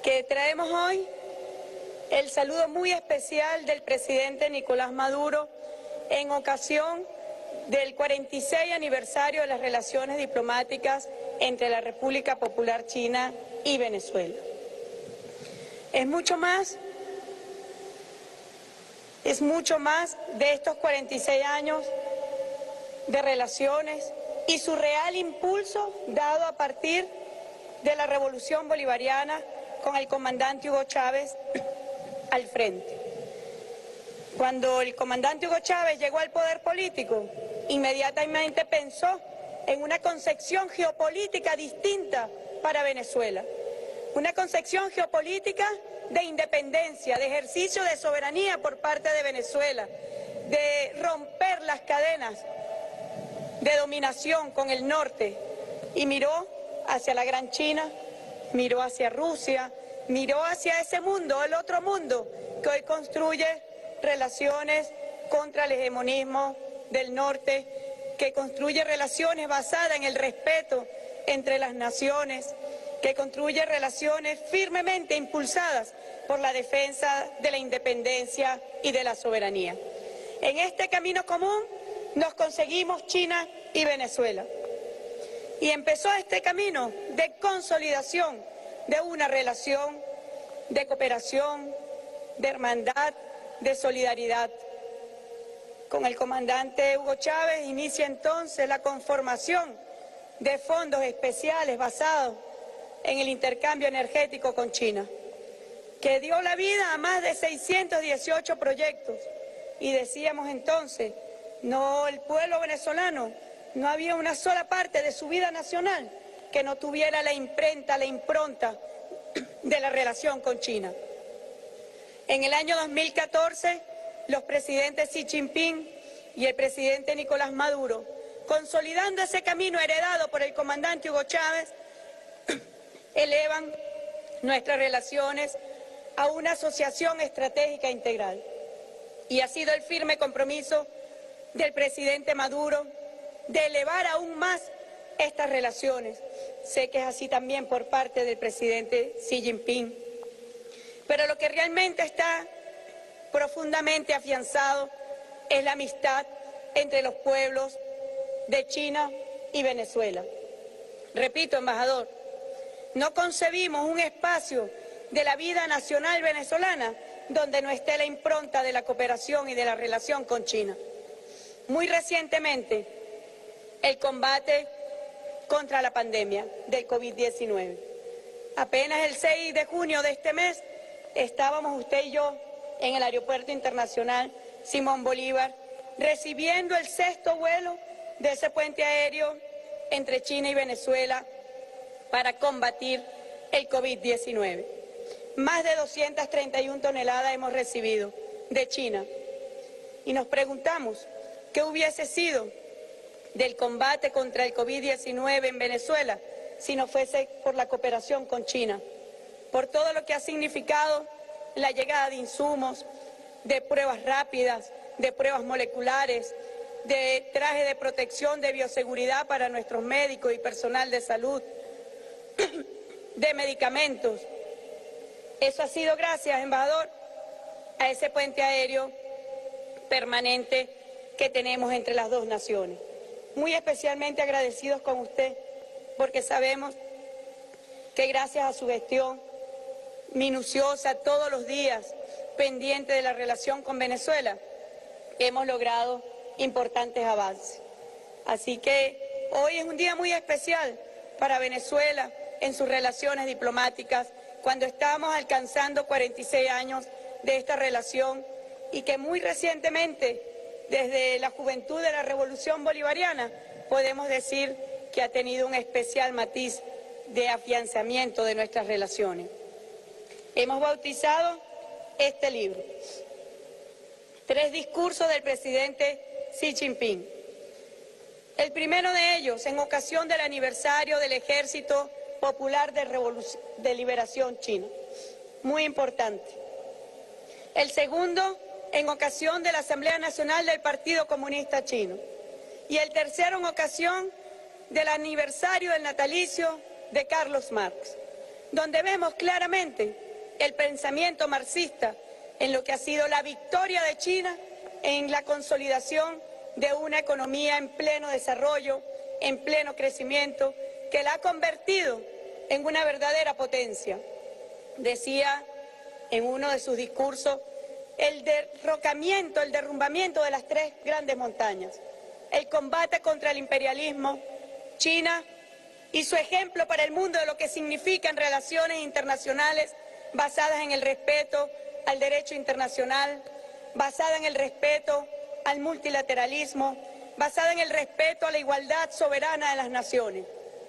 que traemos hoy el saludo muy especial del presidente Nicolás Maduro en ocasión del 46 aniversario de las relaciones diplomáticas entre la República Popular China y Venezuela. Es mucho más de estos 46 años de relaciones y su real impulso dado a partir de la Revolución Bolivariana con el comandante Hugo Chávez al frente. Cuando el comandante Hugo Chávez llegó al poder político, inmediatamente pensó en una concepción geopolítica distinta para Venezuela, una concepción geopolítica de independencia, de ejercicio de soberanía por parte de Venezuela, de romper las cadenas de dominación con el norte, y miró hacia la Gran China, miró hacia Rusia, miró hacia ese mundo, el otro mundo, que hoy construye relaciones contra el hegemonismo del norte, que construye relaciones basadas en el respeto entre las naciones, que construye relaciones firmemente impulsadas por la defensa de la independencia y de la soberanía. En este camino común nos conseguimos China y Venezuela. Y empezó este camino de consolidación de una relación de cooperación, de hermandad, de solidaridad. Con el comandante Hugo Chávez inicia entonces la conformación de fondos especiales basados en el intercambio energético con China, que dio la vida a más de 618 proyectos. Y decíamos entonces, no, el pueblo venezolano, no había una sola parte de su vida nacional que no tuviera la imprenta, la impronta de la relación con China. En el año 2014, los presidentes Xi Jinping y el presidente Nicolás Maduro, consolidando ese camino heredado por el comandante Hugo Chávez, elevan nuestras relaciones a una asociación estratégica integral. Y ha sido el firme compromiso del presidente Maduro de elevar aún más estas relaciones. Sé que es así también por parte del presidente Xi Jinping. Pero lo que realmente está profundamente afianzado es la amistad entre los pueblos de China y Venezuela. Repito, embajador, no concebimos un espacio de la vida nacional venezolana donde no esté la impronta de la cooperación y de la relación con China. Muy recientemente, el combate contra la pandemia del COVID-19. Apenas el 6 de junio de este mes estábamos usted y yo en el Aeropuerto Internacional Simón Bolívar recibiendo el 6º vuelo de ese puente aéreo entre China y Venezuela para combatir el COVID-19. Más de 231 toneladas hemos recibido de China. Y nos preguntamos, ¿qué hubiese sido del combate contra el COVID-19 en Venezuela si no fuese por la cooperación con China? Por todo lo que ha significado la llegada de insumos, de pruebas rápidas, de pruebas moleculares, de trajes de protección de bioseguridad para nuestros médicos y personal de salud, de medicamentos. Eso ha sido gracias, embajador, a ese puente aéreo permanente que tenemos entre las dos naciones. Muy especialmente agradecidos con usted, porque sabemos que gracias a su gestión minuciosa todos los días, pendiente de la relación con Venezuela, hemos logrado importantes avances. Así que hoy es un día muy especial para Venezuela en sus relaciones diplomáticas, cuando estamos alcanzando 46 años de esta relación y que muy recientemente, desde la juventud de la Revolución Bolivariana, podemos decir que ha tenido un especial matiz de afianzamiento de nuestras relaciones. Hemos bautizado este libro, 3 discursos del presidente Xi Jinping. El primero de ellos, en ocasión del aniversario del Ejército Popular de Liberación Chino, muy importante. El segundo, en ocasión de la Asamblea Nacional del Partido Comunista Chino. Y el tercero, en ocasión del aniversario del natalicio de Carlos Marx. donde vemos claramente el pensamiento marxista en lo que ha sido la victoria de China en la consolidación de una economía en pleno desarrollo, en pleno crecimiento, que la ha convertido en una verdadera potencia. Decía en uno de sus discursos el derrocamiento, el derrumbamiento de las tres grandes montañas, el combate contra el imperialismo. China y su ejemplo para el mundo de lo que significan relaciones internacionales basadas en el respeto al derecho internacional, basada en el respeto al multilateralismo, basada en el respeto a la igualdad soberana de las naciones,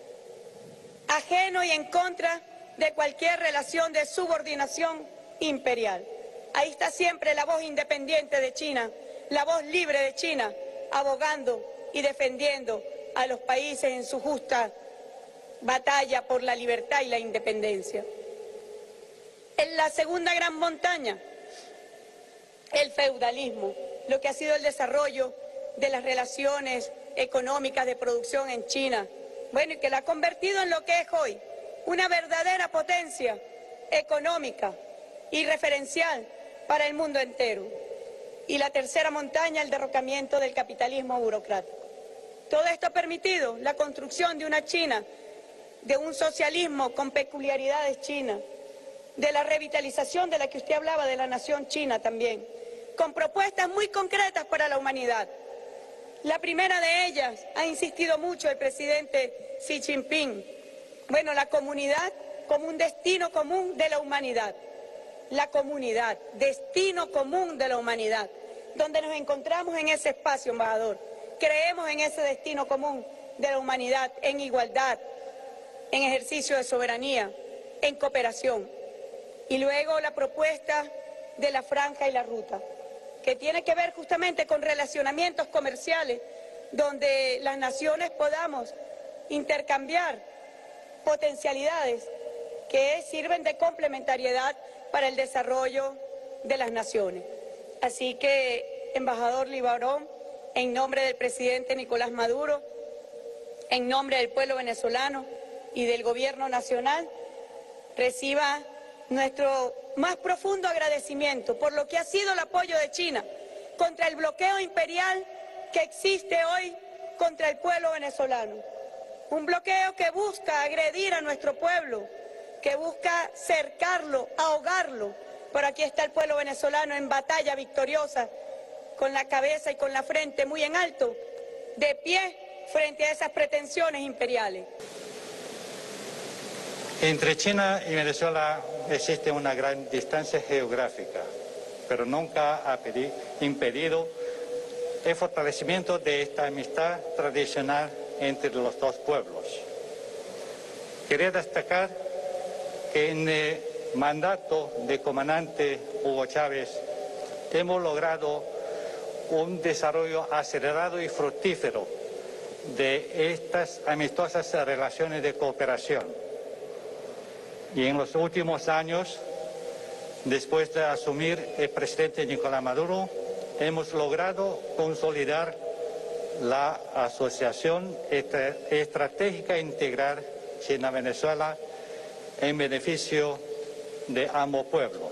ajeno y en contra de cualquier relación de subordinación imperial. Ahí está siempre la voz independiente de China, la voz libre de China, abogando y defendiendo a los países en su justa batalla por la libertad y la independencia. En la segunda gran montaña, el feudalismo, lo que ha sido el desarrollo de las relaciones económicas de producción en China, bueno, y que la ha convertido en lo que es hoy, una verdadera potencia económica y referencial para el mundo entero. Y la tercera montaña, el derrocamiento del capitalismo burocrático. Todo esto ha permitido la construcción de una China, de un socialismo con peculiaridades chinas, de la revitalización de la que usted hablaba, de la nación china también, con propuestas muy concretas para la humanidad. La primera de ellas, ha insistido mucho el presidente Xi Jinping, bueno, la comunidad como un destino común de la humanidad. La comunidad, destino común de la humanidad, donde nos encontramos en ese espacio, embajador. Creemos en ese destino común de la humanidad, en igualdad, en ejercicio de soberanía, en cooperación. Y luego la propuesta de la franja y la ruta, que tiene que ver justamente con relacionamientos comerciales, donde las naciones podamos intercambiar potencialidades que sirven de complementariedad para el desarrollo de las naciones. Así que, embajador Libarón, en nombre del presidente Nicolás Maduro, en nombre del pueblo venezolano y del gobierno nacional, reciba nuestro más profundo agradecimiento por lo que ha sido el apoyo de China contra el bloqueo imperial que existe hoy contra el pueblo venezolano. Un bloqueo que busca agredir a nuestro pueblo, que busca cercarlo, ahogarlo. Pero aquí está el pueblo venezolano en batalla victoriosa, con la cabeza y con la frente muy en alto, de pie frente a esas pretensiones imperiales. Entre China y Venezuela existe una gran distancia geográfica, pero nunca ha impedido el fortalecimiento de esta amistad tradicional entre los dos pueblos. Quería destacar que en el mandato del comandante Hugo Chávez hemos logrado un desarrollo acelerado y fructífero de estas amistosas relaciones de cooperación. Y en los últimos años, después de asumir el presidente Nicolás Maduro, hemos logrado consolidar la asociación estratégica integral China-Venezuela en beneficio de ambos pueblos.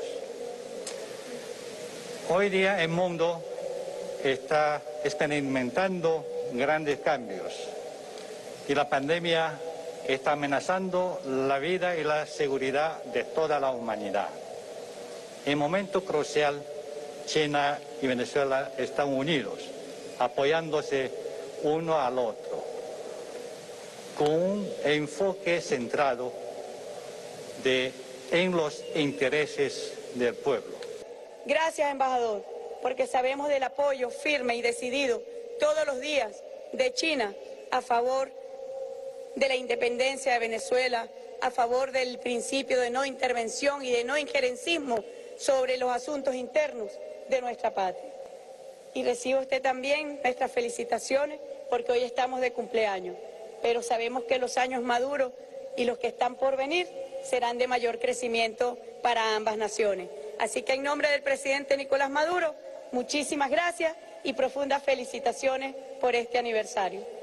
Hoy día el mundo está experimentando grandes cambios y la pandemia está amenazando la vida y la seguridad de toda la humanidad. En momento crucial, China y Venezuela están unidos, apoyándose uno al otro, con un enfoque centrado en los intereses del pueblo. Gracias, embajador, porque sabemos del apoyo firme y decidido todos los días de China a favor de la independencia de Venezuela, a favor del principio de no intervención y de no injerencismo sobre los asuntos internos de nuestra patria. Y recibe usted también nuestras felicitaciones porque hoy estamos de cumpleaños, pero sabemos que los años maduros y los que están por venir serán de mayor crecimiento para ambas naciones. Así que en nombre del presidente Nicolás Maduro, muchísimas gracias y profundas felicitaciones por este aniversario.